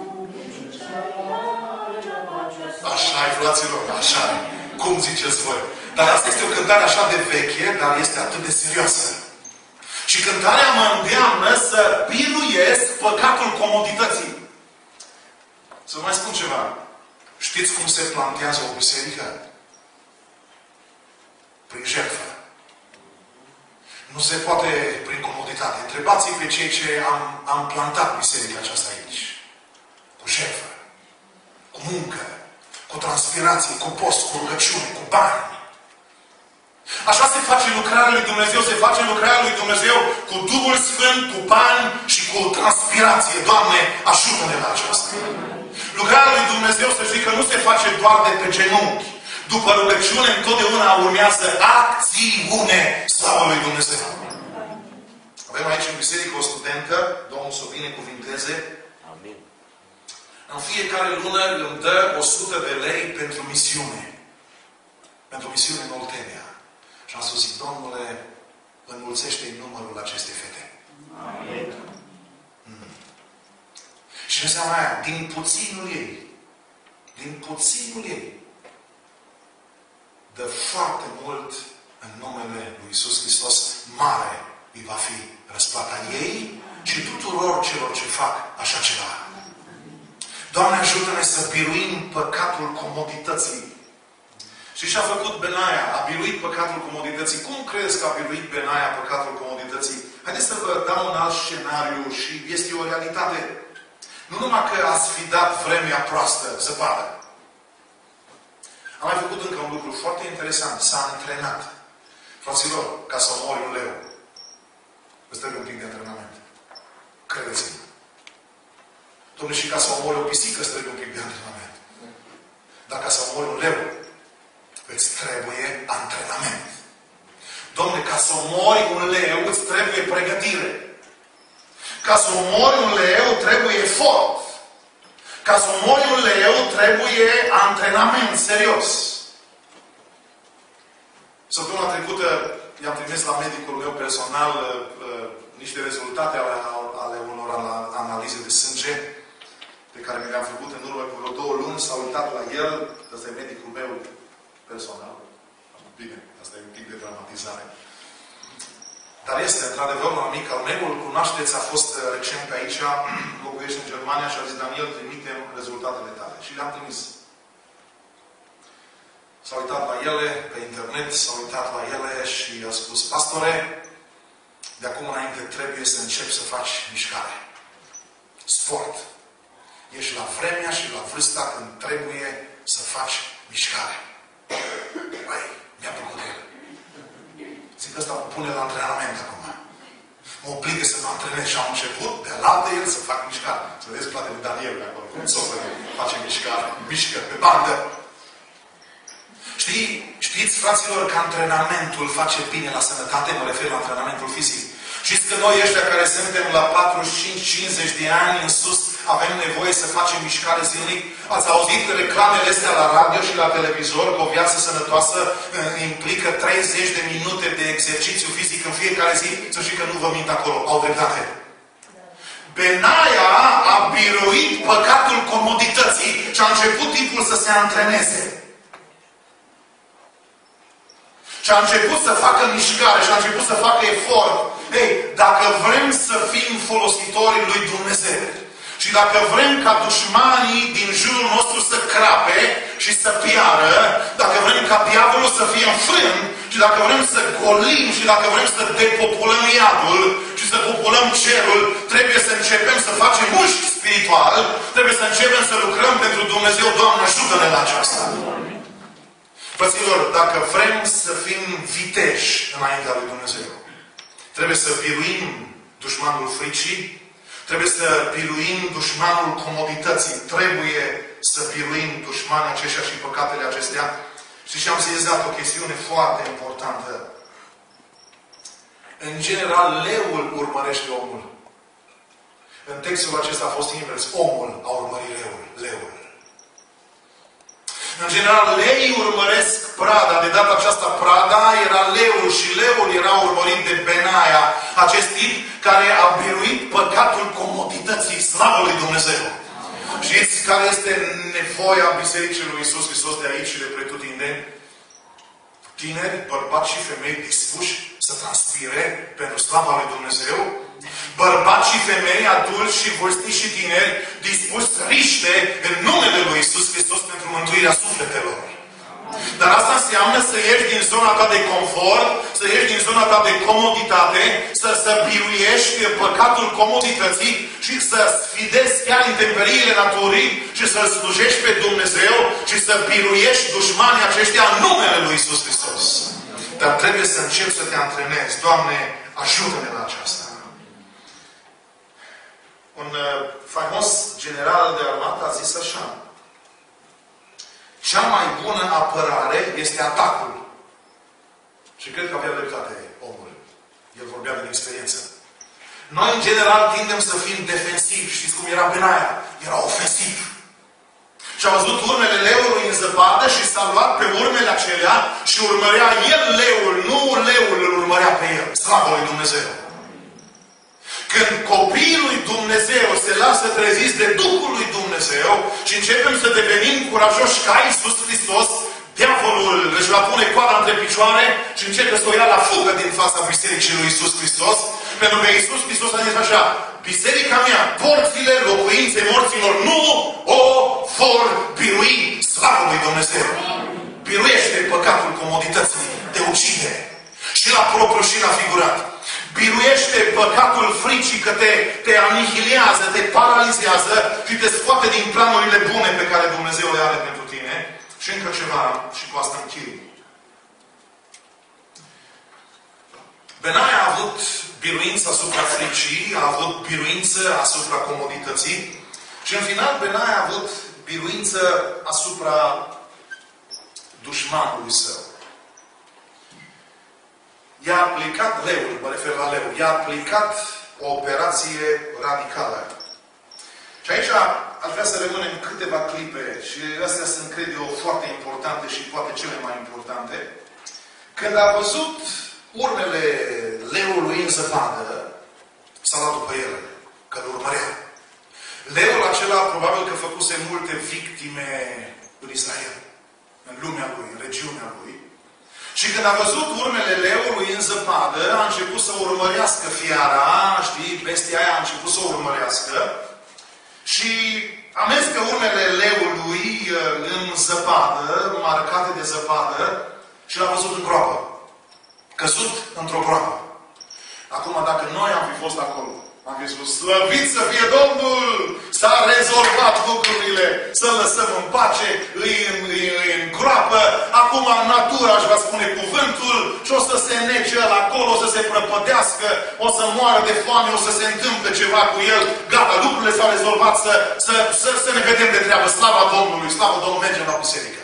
Așa-i, fraților, așa-i. Cum ziceți voi? Dar asta este o cântare așa de veche, dar este atât de serioasă. Și cântarea mă îndeamnă să biruiesc păcatul comodității. Să mai spun ceva. Știți cum se plantează o biserică? Prin jertfă. Nu se poate prin comoditate. Întrebați-i pe cei ce am, am plantat biserica aceasta aici. Cu jertfă. Cu muncă. Cu transpirație. Cu post. Cu rugăciune. Cu bani. Așa se face lucrarea lui Dumnezeu, se face lucrarea lui Dumnezeu cu Duhul Sfânt, cu bani și cu transpirație. Doamne, ajută-ne la aceasta. Lucrarea lui Dumnezeu, să știi că nu se face doar de pe genunchi. După rugăciune, întotdeauna urmează acțiune. Slavă lui Dumnezeu! Avem aici în biserică o studentă, Domnul să o binecuvinteze. Amin. În fiecare lună îmi dă o sută de lei pentru misiune. Pentru misiune în Oltenia. Și am spus, Domnule, înmulțește-i numărul acestei fete. Amin. Hmm. Și înseamnă aia, din puținul ei, din puținul ei, dă foarte mult în numele lui Iisus Hristos, mare îi va fi răsplata ei și tuturor celor ce fac așa ceva. Doamne, ajută-ne să biruim păcatul comodității. Și ce a făcut Benaia? A biruit păcatul comodității. Cum crezi că a biruit Benaia păcatul comodității? Haideți să vă dau un alt scenariu și este o realitate. Nu numai că a sfidat vremea proastă, zăpadă. Am mai făcut încă un lucru foarte interesant. S-a antrenat. Fraților, ca să omori un leu, îți trebuie un pic de antrenament. Credeți-mă. Dom'le, și ca să omori o pisică, îți trebuie un pic de antrenament. Dar ca să omori un leu, îți trebuie antrenament. Dom'le, ca să omori un leu, îți trebuie pregătire. Ca să omori un leu, trebuie efort. Ca să omori un leu, trebuie antrenament serios. Săptămâna trecută i-am trimis la medicul meu personal uh, uh, niște rezultate ale, ale unor analize de sânge pe care mi le-am făcut în urmă cu vreo două luni. S-a uitat la el. Ăsta e medicul meu personal. Bine, asta e un pic de dramatizare. Dar este, într-adevăr, un amic al meu, îl cunoașteți, a fost recent pe aici, locuiește în Germania și a zis, Daniel, trimitem rezultatele tale. Și le-am trimis. S-a uitat la ele pe internet, s-a uitat la ele și a spus, pastore, de acum înainte trebuie să începi să faci mișcare. Sport. Ești la vremea și la vârsta când trebuie să faci mișcare. Băi, mi-a plăcut el. Zic că ăsta mă pune la antrenament acum. Mă obligă să mă antrenez și am început de la de el să fac mișcare. Să vedeți plate de Daniel de acolo. Cum să face mișcare? Mișcă pe bandă. Știi, știți, fraților, că antrenamentul face bine la sănătate? Mă refer la antrenamentul fizic. Știți că noi ăștia care suntem la patruzeci și cinci cincizeci de ani în sus, avem nevoie să facem mișcare zilnic? Ați auzit reclamele astea la radio și la televizor că o viață sănătoasă implică treizeci de minute de exercițiu fizic în fiecare zi? Să știi că nu vă mint acolo. Au dreptate. Benaia a biruit păcatul comodității și a început timpul să se antreneze. Și a început să facă mișcare și a început să facă efort. Ei, dacă vrem să fim folositori lui Dumnezeu și dacă vrem ca dușmanii din jurul nostru să crape și să piară, dacă vrem ca diavolul să fie înfrânt și dacă vrem să golim și dacă vrem să depopulăm iadul și să populăm cerul, trebuie să începem să facem mușchi spiritual, trebuie să începem să lucrăm pentru Dumnezeu. Doamne, ajută-ne la aceasta! Frăților, dacă vrem să fim viteji înaintea lui Dumnezeu, trebuie să biruim dușmanul fricii, trebuie să biruim dușmanul comodității, trebuie să biruim dușmanii aceștia și păcatele acestea. Și și-am sezat o chestiune foarte importantă. În general, leul urmărește omul. În textul acesta a fost invers. Omul a urmărit leul. leul. În general, leii urmăresc prada. De data aceasta, prada era leul și leul era urmărit de Benaia. Acest tip care a biruit păcatul comodității. Slavă lui Dumnezeu! Știți care este nevoia Bisericii lui Iisus Hristos de aici și de pretutindeni? Tineri, bărbați și femei dispuși să transpire pentru slava lui Dumnezeu. Bărbați și femei, adulți și vârstnici și tineri dispuși să riște în numele lui Iisus Hristos pentru mântuirea sufletelor. Dar asta înseamnă să ieși din zona ta de confort, să ieși din zona ta de comoditate, să, să biruiești păcatul comodității și să sfidezi chiar intemperiile naturii și să slujești pe Dumnezeu și să biruiești dușmanii aceștia în numele lui Iisus Hristos. Dar trebuie să începi să te antrenezi. Doamne, ajută-ne la aceasta. Un uh, faimos general de armată a zis așa: cea mai bună apărare este atacul. Și cred că avea dreptate omul. El vorbea din experiență. Noi, în general, tindem să fim defensivi. Știți cum era Benaia? Era ofensiv. Și a văzut urmele leului în zăpadă și s-a luat pe urmele acelea și urmărea el leul, nu leul îl urmărea pe el. Slavă lui Dumnezeu! Când copiii lui Dumnezeu se lasă treziți de Duhul lui Dumnezeu și începem să devenim curajoși ca Iisus Hristos, diavolul își va pune coada între picioare și începe să o ia la fugă din fața bisericii lui Iisus Hristos. Pentru că Iisus Hristos a zis așa: biserica mea, porțile locuinței morților nu o vor birui. Slavă lui Dumnezeu! Biruiește păcatul comodității, te ucide. Și la propriu și la figurat. Biruiește păcatul fricii că te, te anihilează, te paralizează și te scoate din planurile bune pe care Dumnezeu le are pentru tine. Și încă ceva, și cu asta închei. Benaia a avut biruință asupra fricii, a avut biruință asupra comodității și în final Benaia a avut biruință asupra dușmanului său. I-a aplicat leul, mă refer la leu, i-a aplicat o operație radicală. Și aici aș vrea să rămânem câteva clipe și astea sunt, cred eu, foarte importante și poate cele mai importante. Când a văzut urmele leului în zăpadă, s-a luat după el, că îl urmărea. Leul acela probabil că făcuse multe victime în Israel, în lumea lui, în regiunea lui. Și când a văzut urmele leului în zăpadă, a început să urmărească fiara, știi, bestia aia a început să o urmărească. Și a mers pe urmele leului în zăpadă, marcate de zăpadă, și l-a văzut în groapă. Căzut într-o groapă. Acum, dacă noi am fi fost acolo, am fi spus: slăvit să fie Domnul! S-a rezolvat lucrurile! Să lăsăm în pace, îi în, îi, îi în groapă. Acum natura își va spune cuvântul și o să se nece el acolo, o să se prăpădească, o să moară de foame, o să se întâmple ceva cu el. Gata, lucrurile s-au rezolvat, să, să, să, să ne vedem de treabă. Slava Domnului! Slava Domnului! Mergem la biserică!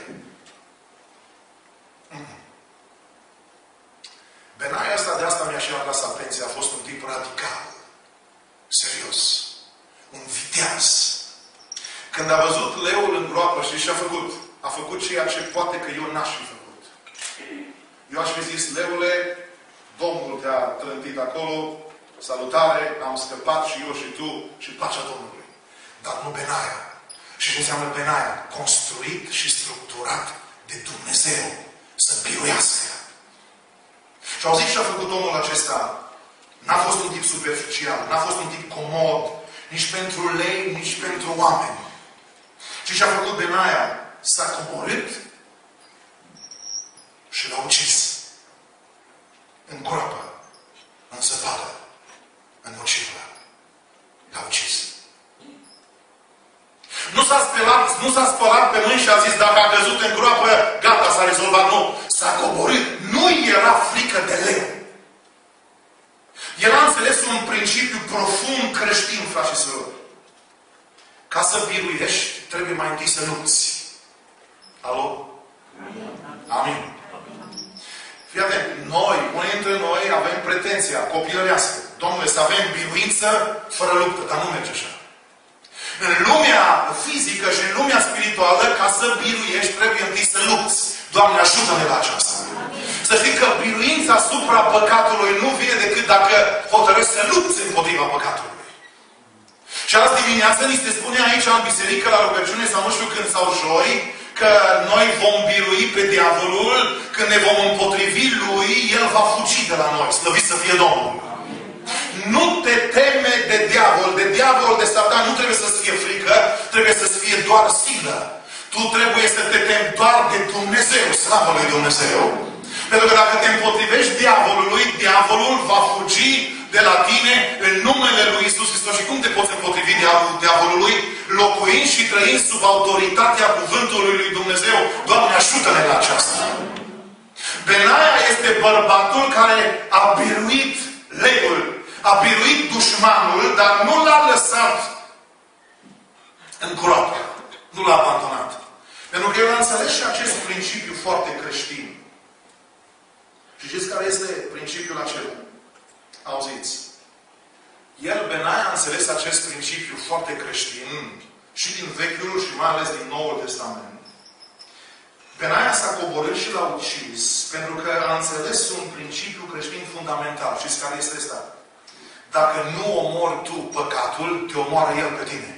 Benaia asta, de asta mi-a și atras atenția, a fost un tip radical. Serios. Un viteaz. Când a văzut leul în groapă, și și-a făcut, a făcut ceea ce poate că eu n-aș fi făcut. Eu aș fi zis: leule, Domnul te-a trântit acolo, salutare, am scăpat și eu și tu și pacea Domnului. Dar nu Benaia. Și ce înseamnă Benaia? Construit și structurat de Dumnezeu să biruiască. Și au zis ce a făcut omul acesta. N-a fost un tip superficial, n-a fost un tip comod, nici pentru lei, nici pentru oameni. Și ce a făcut Benaia? S-a coborât și l-a ucis. În groapă, în zăpadă, în ucivă. L-a ucis. Nu s-a spălat, nu s-a spălat pe mâini și a zis: dacă a căzut în groapă, gata, s-a rezolvat. Nu. S-a coborât. Nu era frică de leu. El a înțeles un principiu profund creștin, frați și surori. Ca să biruiești, trebuie mai întâi să lupți. Alo? Amin. Fii atent. Noi, unii dintre noi, avem pretenția copilărească. Domnule, să avem biruință fără luptă. Dar nu merge așa. În lumea fizică și în lumea spirituală, ca să biruiești, trebuie întâi să lupți. Doamne, ajută-ne la aceasta. Să știi că biruința asupra păcatului nu vine decât dacă hotărăști să lupți împotriva păcatului. Și azi dimineață ni se spune aici în biserică, la rugăciune sau nu știu când sau joi, că noi vom birui pe diavolul, când ne vom împotrivi lui, el va fugi de la noi. Slăvit să fie Domnul! Nu te teme de diavol, de diavol, de Satan, nu trebuie să-ți fie frică, trebuie să-ți fie doar silă. Tu trebuie să te temi doar de Dumnezeu, slavă lui Dumnezeu. Pentru că dacă te împotrivești diavolului, diavolul va fugi de la tine în numele lui Iisus Hristos. Și cum te poți împotrivi diavolului? Locuind și trăind sub autoritatea cuvântului lui Dumnezeu. Doamne, ajută-ne la aceasta! Benaia este bărbatul care a biruit leul, a biruit dușmanul, dar nu l-a lăsat în groapă. Nu l-a abandonat. Pentru că el a înțeles și acest principiu foarte creștin. Și știți care este principiul acela? Auziți. El, Benaia, a înțeles acest principiu foarte creștin și din Vechiul și mai ales din Noul Testament. Benaia s-a coborât și l-a ucis pentru că a înțeles un principiu creștin fundamental. Știți care este ăsta? Dacă nu omori tu păcatul, te omoară el pe tine.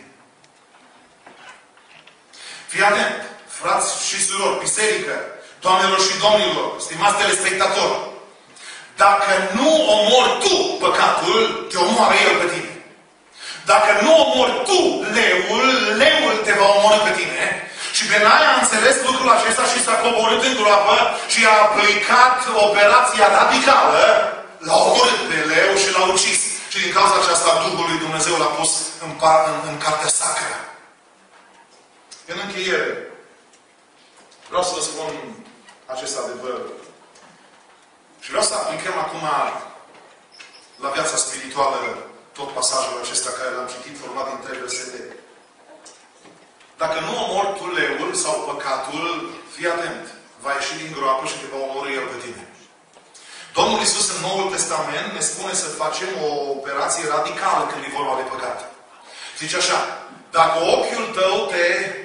Fii atent, frați și surori, biserică, doamnelor și domnilor, stimați telespectatori, dacă nu omori tu păcatul, te omoară el pe tine. Dacă nu omori tu leul, leul te va omorî pe tine. Și Benaia a înțeles lucrul acesta și s-a coborât în groapă și a aplicat operația radicală, l-a omorât pe leu și l-a ucis. Și din cauza aceasta Duhul lui Dumnezeu l-a pus în, în, în cartea sacră. În încheiere, vreau să vă spun acest adevăr. Și vreau să aplicăm acum la viața spirituală tot pasajul acesta care l-am citit, format din trei versete. Dacă nu omori tu leul sau păcatul, fii atent, va ieși din groapă și te va omorî el pe tine. Domnul Iisus în Noul Testament ne spune să facem o operație radicală când e vorba de păcat. Zice așa, dacă ochiul tău te,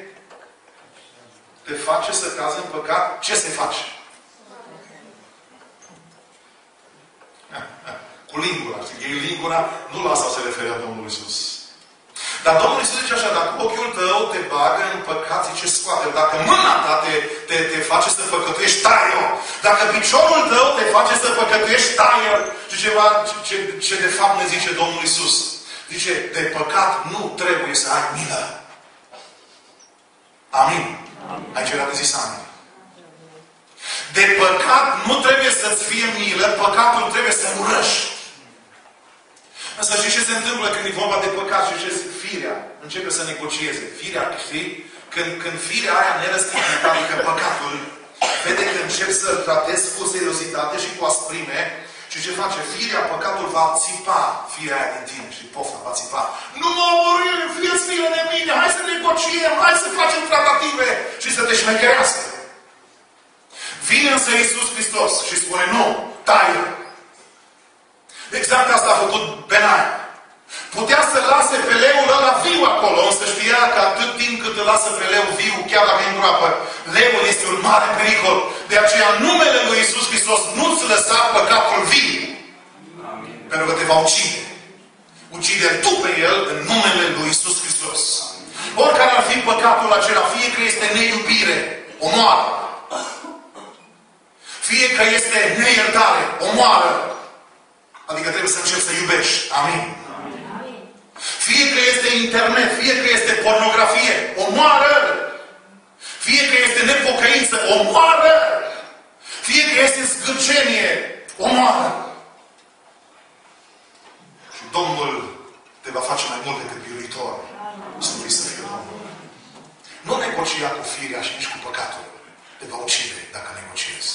te face să cazi în păcat, ce se face? Cu lingura. Ei lingura, nu la asta se referea Domnul Iisus. Dar Domnul Iisus zice așa, dacă ochiul tău te bagă în păcat, zice, scoate-l. Dacă mâna ta te, te, te face să păcătuiești, taie-o. Dacă piciorul tău te face să păcătuiești, taie-o. Și ceva ce, ce de fapt ne zice Domnul Iisus. Zice, de păcat nu trebuie să ai milă. Amin. Amin. Aici era de zis amin. De păcat nu trebuie să-ți fie milă, păcatul trebuie să urăști. Însă știi ce se întâmplă când e vorba de păcat și ce firea începe să negocieze? Firea, știi? Când, când firea aia nerăstignită, adică păcatul, vede că începi să-l tratezi cu seriozitate și cu asprime și ce face? Firea, păcatul va țipa firea aia din tine și pofta va țipa. Nu mă omorâ, fie-ți milă de mine, hai să negociem, hai să facem tratative și să te șmecherească. Vine însă Iisus Hristos și spune, nu, taie. Exact asta a făcut Benaia. Putea să lase pe leul ăla viu acolo, însă știa că atât timp cât îl lasă pe leu viu, chiar dacă e în groapă, leul este un mare pericol. De aceea, în numele lui Iisus Hristos, nu-ți lăsa păcatul viu. Amin. Pentru că te va ucide. Ucide tu pe el în numele lui Iisus Hristos. Oricare ar fi păcatul acela, fie că este neiubire, omoară. Fie că este neiertare, omoară. Adică trebuie să începi să iubești. Amin. Amin. Fie că este internet, fie că este pornografie, omoară. Fie că este nepocăință, omoară. Fie că este zgârcenie, omoară. Și Domnul te va face mai mult decât biruitor. Să fii să fie Domnul. Nu negocia cu firea și nici cu păcatul. Te va ucide dacă negociezi.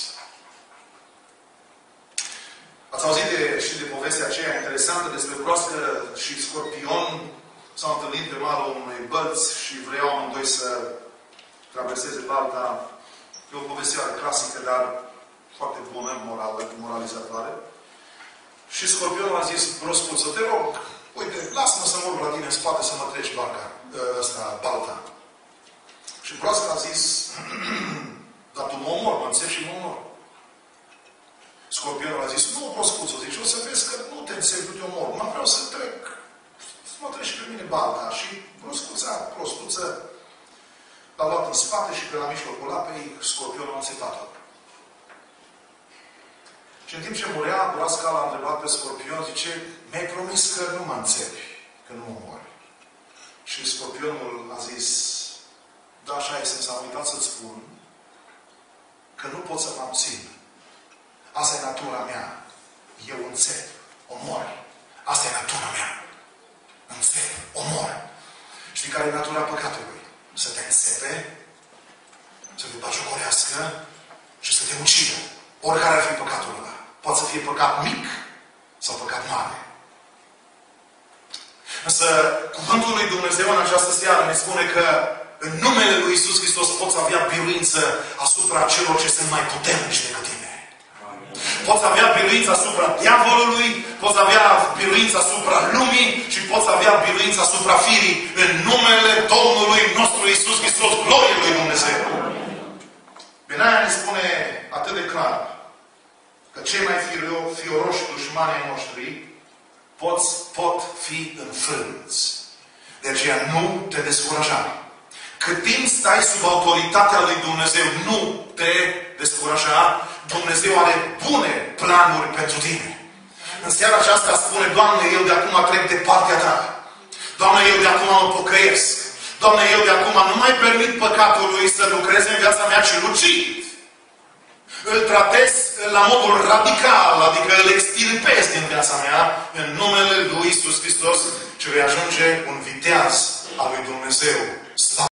Ați auzit de, și de povestea aceea interesantă despre broască și scorpion. S-au întâlnit pe malul unei bălți și vreau amândoi să traverseze balta. E o povestioară clasică, dar foarte bună, moral, moralizatoare. Și scorpionul a zis broscuță, te rog, uite, lasă-mă să mă urc la tine în spate să mă treci barca, ăsta, balta. Și broasca a zis, dar tu mă omor, mă înțepi și mă omor. Scorpionul a zis, nu, broscuță, zice, o să vezi că nu te înțepi, nu te omor, mă vreau să trec, să mă treci pe mine balta. Și broscuța, prostuță, l-a luat în spate și pe la mijlocul apei, scorpionul a înțepat-o. Și în timp ce murea, broasca l-a întrebat pe scorpion, zice, mi-ai promis că nu mă înțepi, că nu mă mori. Și scorpionul a zis, da, așa este, s-a uitat să-ți spun că nu pot să mă abțin. Asta e natura mea. Eu înțep, omor. Asta e natura mea. Înțep, omor. Știi care e natura păcatului? Să te înțepe, să te bagiocorească și să te ucidă. Oricare ar fi păcatul ăla. Poate să fie păcat mic sau păcat mare. Însă, cuvântul lui Dumnezeu în această seară ne spune că în numele lui Iisus Hristos poți avea biruință asupra celor ce sunt mai puternici decât tine. Poți avea biruință asupra diavolului, poți avea biruință asupra lumii și poți avea biruință asupra firii în numele Domnului nostru Iisus Hristos, glorie lui Dumnezeu. Benaia ne spune atât de clar că cei mai fioroși dușmanii noștri poți, pot fi înfrânți. De aceea nu te descuraja. Cât timp stai sub autoritatea lui Dumnezeu, nu te descuraja. Dumnezeu are bune planuri pentru tine. În seara aceasta spune, Doamne, eu de acum trec de partea Ta. Doamne, eu de acum mă pocăiesc. Doamne, eu de acum nu mai permit păcatului să lucreze în viața mea, ci lucid. Îl tratez la modul radical, adică îl extirpez din viața mea, în numele lui Iisus Hristos, și vei ajunge un viteaz al lui Dumnezeu.